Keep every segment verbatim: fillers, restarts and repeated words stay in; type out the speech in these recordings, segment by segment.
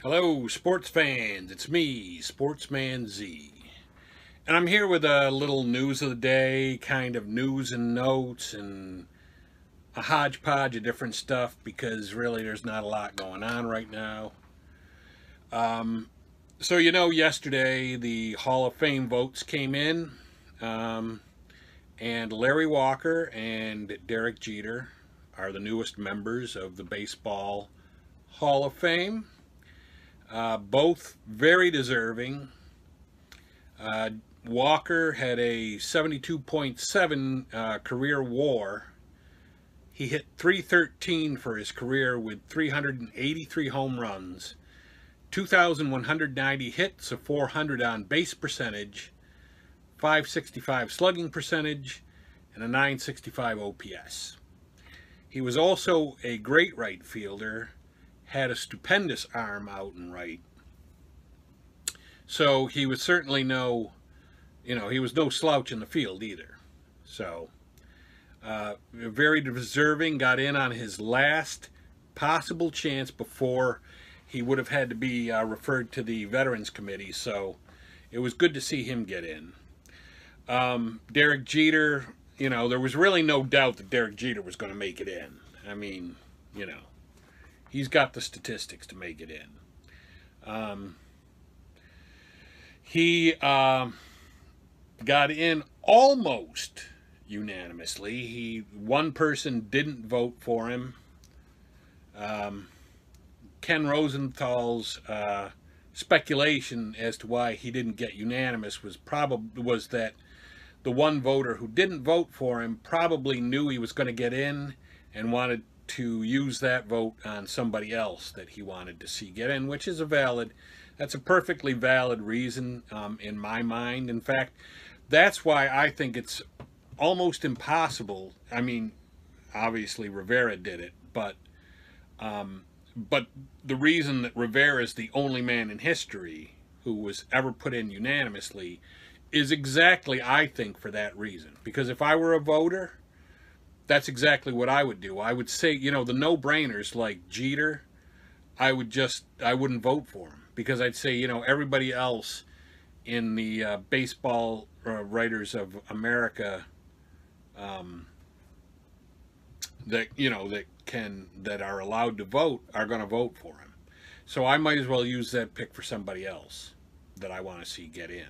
Hello, sports fans. It's me, Sportsman Z. And I'm here with a little news of the day, kind of news and notes, and a hodgepodge of different stuff because really there's not a lot going on right now. Um, so, you know, yesterday the Hall of Fame votes came in, um, and Larry Walker and Derek Jeter are the newest members of the Baseball Hall of Fame. Uh, both very deserving. Uh, Walker had a seventy-two point seven uh, career WAR. He hit three thirteen for his career with three hundred eighty-three home runs, two thousand one hundred ninety hits, a four hundred on base percentage, five sixty-five slugging percentage, and a nine sixty-five O P S. He was also a great right fielder, had a stupendous arm out and right. So he was certainly no, you know, he was no slouch in the field either. So, uh, very deserving, got in on his last possible chance before he would have had to be uh, referred to the Veterans Committee. So it was good to see him get in. Um, Derek Jeter, you know, there was really no doubt that Derek Jeter was going to make it in. I mean, you know. He's got the statistics to make it in. Um, he uh, got in almost unanimously. He one person didn't vote for him. Um, Ken Rosenthal's uh, speculation as to why he didn't get unanimous was probably was that the one voter who didn't vote for him probably knew he was going to get in and wanted to use that vote on somebody else that he wanted to see get in, which is a valid, that's a perfectly valid reason um, in my mind. In fact, that's why I think it's almost impossible. I mean, obviously Rivera did it, but um, but the reason that Rivera is the only man in history who was ever put in unanimously is exactly, I think, for that reason. Because if I were a voter, that's exactly what I would do. I would say, you know, the no-brainers like Jeter, I would just, I wouldn't vote for him. Because I'd say, you know, everybody else in the uh, Baseball uh, Writers of America um, that, you know, that can, that are allowed to vote are going to vote for him. So I might as well use that pick for somebody else that I want to see get in.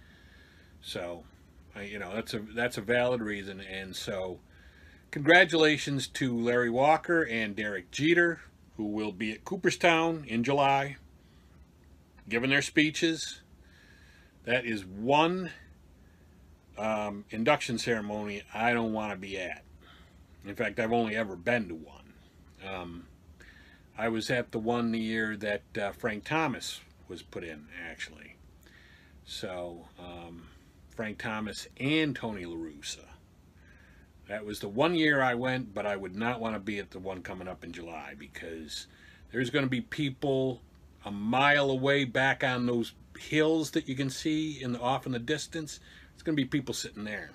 So, I, you know, that's a, that's a valid reason. And so, congratulations to Larry Walker and Derek Jeter, who will be at Cooperstown in July, giving their speeches. That is one um, induction ceremony I don't want to be at. In fact, I've only ever been to one. Um, I was at the one the year that uh, Frank Thomas was put in, actually. So, um, Frank Thomas and Tony La Russa. That was the one year I went, but I would not want to be at the one coming up in July because there's going to be people a mile away back on those hills that you can see in the, off in the distance. It's going to be people sitting there.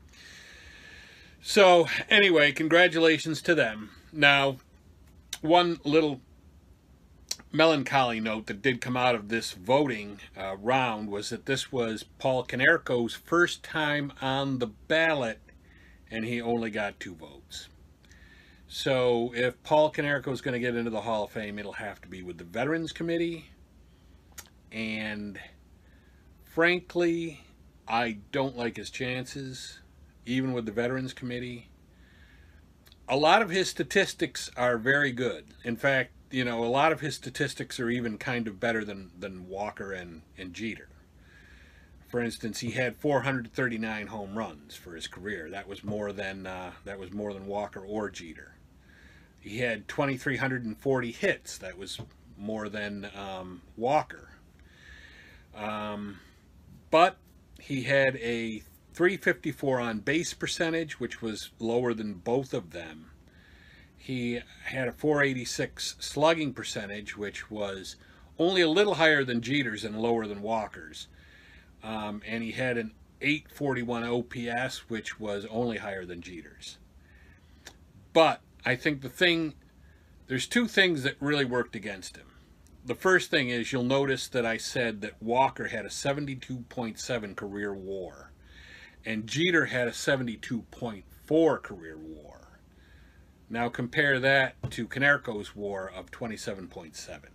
So anyway, congratulations to them. Now, one little melancholy note that did come out of this voting uh, round was that this was Paul Konerko's first time on the ballot, and he only got two votes. So if Paul Konerko is going to get into the Hall of Fame, it'll have to be with the Veterans Committee. And frankly, I don't like his chances, even with the Veterans Committee. A lot of his statistics are very good. In fact, you know, a lot of his statistics are even kind of better than, than Walker and, and Jeter. For instance, he had four hundred thirty-nine home runs for his career. That was more than uh, that was more than Walker or Jeter. He had two thousand three hundred forty hits. That was more than um, Walker. Um, but he had a three fifty-four on base percentage, which was lower than both of them. He had a four eighty-six slugging percentage, which was only a little higher than Jeter's and lower than Walker's. Um, and he had an eight forty-one O P S, which was only higher than Jeter's. But I think the thing, there's two things that really worked against him. the first thing is you'll notice that I said that Walker had a seventy-two point seven career WAR, and Jeter had a seventy-two point four career WAR. Now compare that to Konerko's WAR of twenty-seven point seven.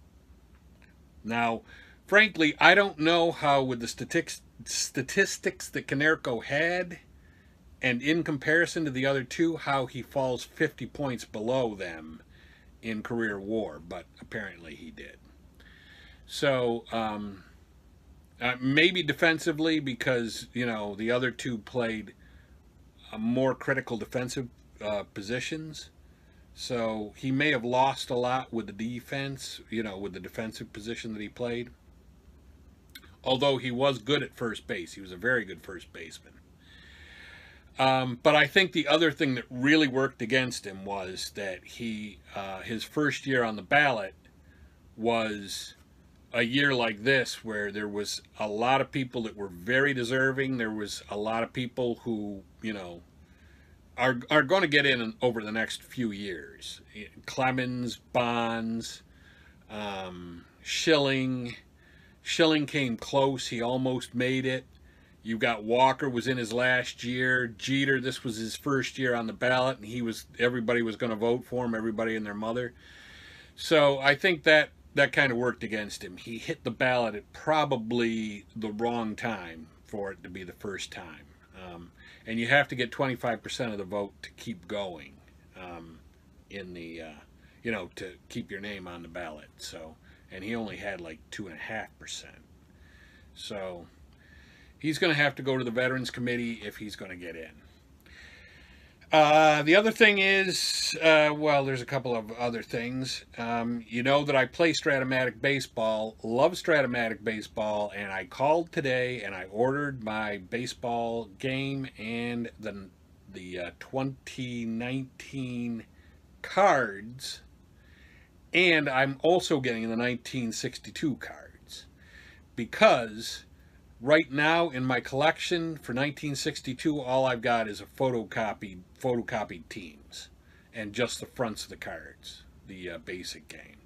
Now, frankly, I don't know how, with the statistics statistics that Konerko had, and in comparison to the other two, how he falls fifty points below them in career WAR, but apparently he did. So, um, uh, maybe defensively, because, you know, the other two played uh, more critical defensive uh, positions. So he may have lost a lot with the defense, you know, with the defensive position that he played. Although he was good at first base. He was a very good first baseman. Um, but I think the other thing that really worked against him was that he, uh, his first year on the ballot was a year like this, where there was a lot of people that were very deserving. There was a lot of people who, you know, are are going to get in over the next few years. Clemens, Bonds, um, Schilling. Schilling came close. He almost made it. You got Walker was in his last year. Jeter, this was his first year on the ballot, and he was everybody was going to vote for him, everybody and their mother. So I think that that kind of worked against him. He hit the ballot at probably the wrong time for it to be the first time. Um, and you have to get twenty-five percent of the vote to keep going um, in the, uh, you know, to keep your name on the ballot. So, and he only had like two and a half percent. So he's going to have to go to the Veterans Committee if he's going to get in. Uh, the other thing is, uh, well, there's a couple of other things. Um, you know that I play Strat-O-Matic baseball, love Strat-O-Matic baseball, and I called today and I ordered my baseball game and the, the uh, twenty nineteen cards, and I'm also getting the nineteen sixty-two cards, because right now in my collection for nineteen sixty-two, all I've got is a photocopied photocopied teams and just the fronts of the cards, the uh, basic game.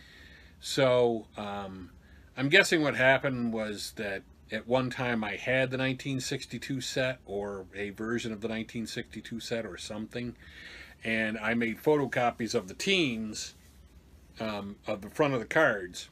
So um, I'm guessing what happened was that at one time I had the nineteen sixty-two set, or a version of the nineteen sixty-two set or something, and I made photocopies of the teams, um, of the front of the cards,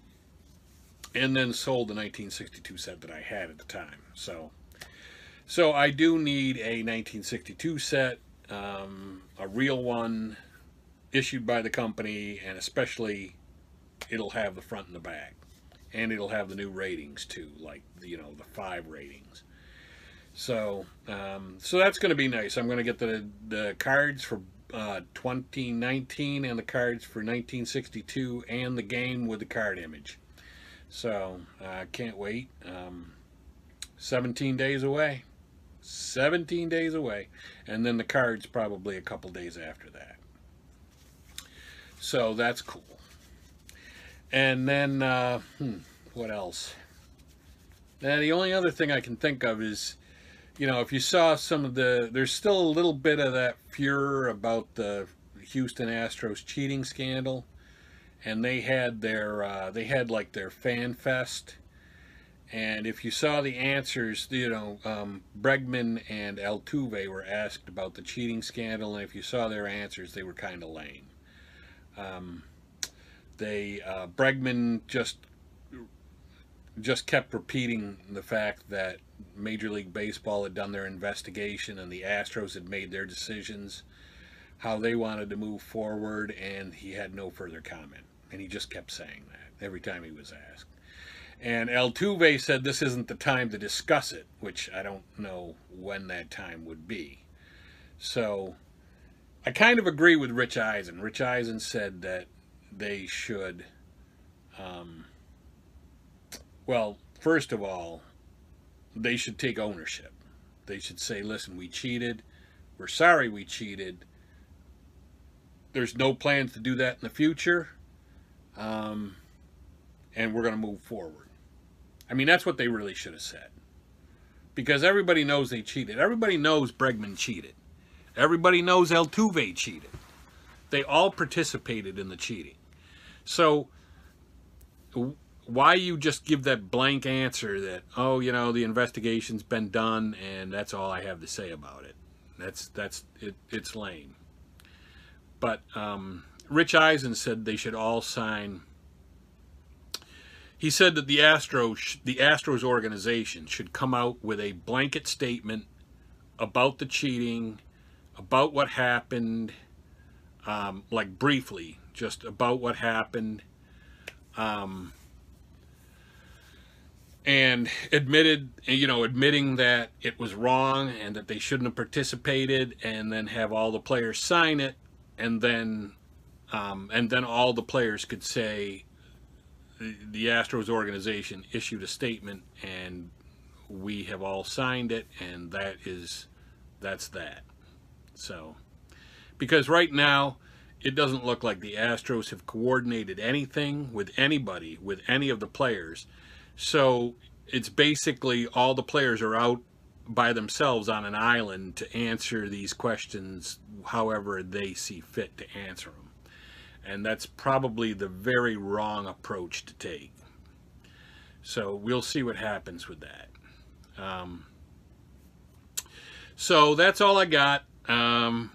and then sold the nineteen sixty-two set that I had at the time. So, so I do need a nineteen sixty-two set, um, a real one, issued by the company, and especially it'll have the front and the back, and it'll have the new ratings too, like, you know, the five ratings. So, um, so that's going to be nice. I'm going to get the the cards for uh, twenty nineteen and the cards for nineteen sixty-two and the game with the card image. So I uh, can't wait. Um, seventeen days away. seventeen days away. And then the card's probably a couple days after that. So that's cool. And then, uh, hmm, what else? Now, the only other thing I can think of is, you know, if you saw some of the, there's still a little bit of that furor about the Houston Astros cheating scandal. And they had their, uh, they had like their fan fest. And if you saw the answers, you know, um, Bregman and Altuve were asked about the cheating scandal. And if you saw their answers, they were kind of lame. Um, they, uh, Bregman just, just kept repeating the fact that Major League Baseball had done their investigation and the Astros had made their decisions, how they wanted to move forward, and he had no further comment. And he just kept saying that every time he was asked. And Altuve said this isn't the time to discuss it, which I don't know when that time would be. So I kind of agree with Rich Eisen. Rich Eisen said that they should, um, well, first of all, they should take ownership. They should say, listen, we cheated. We're sorry we cheated. There's no plans to do that in the future. Um, and we're going to move forward. I mean, that's what they really should have said. Because everybody knows they cheated. Everybody knows Bregman cheated. Everybody knows Altuve cheated. They all participated in the cheating. So why you just give that blank answer that, oh, you know, the investigation's been done and that's all I have to say about it. That's that's it. It's lame. But um, Rich Eisen said they should all sign. He said that the Astros, the Astros organization, should come out with a blanket statement about the cheating, about what happened, um, like briefly, just about what happened, um, and admitted, you know, admitting that it was wrong and that they shouldn't have participated, and then have all the players sign it, and then, um, and then all the players could say, the Astros organization issued a statement and we have all signed it, and that is that's that. So because right now it doesn't look like the Astros have coordinated anything with anybody, with any of the players. So it's basically all the players are out by themselves on an island to answer these questions however they see fit to answer them. And that's probably the very wrong approach to take. So we'll see what happens with that. Um, so that's all I got. Um,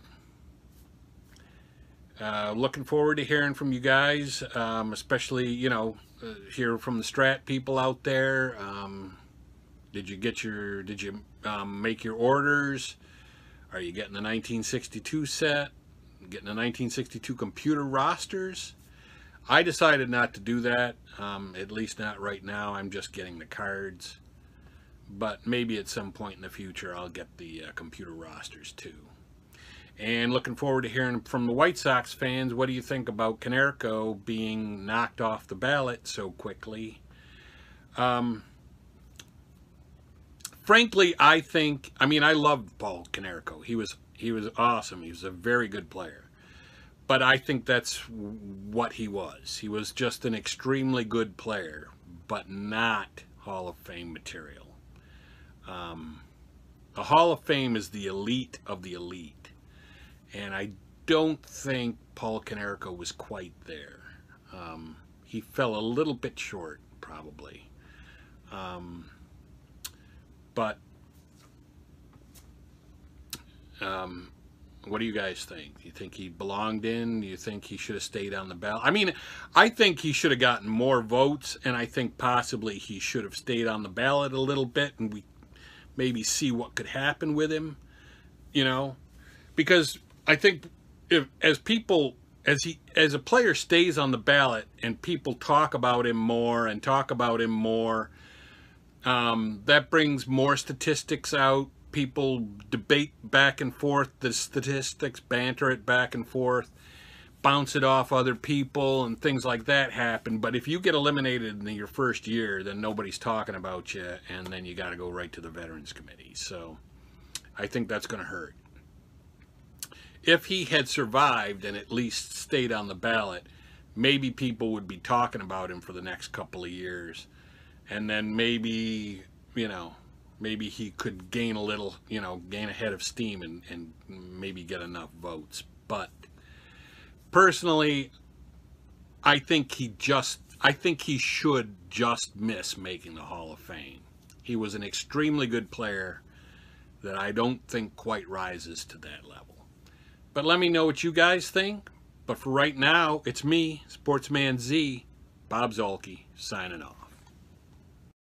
uh, looking forward to hearing from you guys, um, especially, you know, uh, hear from the Strat people out there. Um, did you get your, did you um, make your orders? Are you getting the nineteen sixty-two set? Getting the nineteen sixty-two computer rosters? I decided not to do that, um, at least not right now. I'm just getting the cards, but maybe at some point in the future I'll get the uh, computer rosters too. And looking forward to hearing from the White Sox fans. What do you think about Konerko being knocked off the ballot so quickly? Um, frankly, I think, I mean, I loved Paul Konerko. He was He was awesome. He was a very good player. But I think that's what he was. He was just an extremely good player, but not Hall of Fame material. Um, the Hall of Fame is the elite of the elite. And I don't think Paul Konerko was quite there. Um, he fell a little bit short, probably. Um, but... Um, what do you guys think? Do you think he belonged in? Do you think he should have stayed on the ballot? I mean, I think he should have gotten more votes, and I think possibly he should have stayed on the ballot a little bit, and we maybe see what could happen with him, you know? Because I think if as people, as he, as a player stays on the ballot and people talk about him more and talk about him more, um, that brings more statistics out. People debate back and forth the statistics, banter it back and forth, bounce it off other people, and things like that happen. But if you get eliminated in your first year, then nobody's talking about you, and then you got to go right to the Veterans Committee. So I think that's going to hurt. If he had survived and at least stayed on the ballot, maybe people would be talking about him for the next couple of years. And then maybe, you know, maybe he could gain a little, you know, gain a head of steam and, and maybe get enough votes. But personally, I think he just, I think he should just miss making the Hall of Fame. He was an extremely good player that I don't think quite rises to that level. But let me know what you guys think. But for right now, it's me, Sportsman Z, Bob Zolke, signing off.